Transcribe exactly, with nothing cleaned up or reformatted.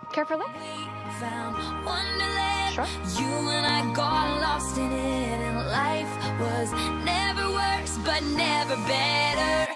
Carefully. Found Wonderland. Sure. You and I got lost in it, and life was never worse, but never better.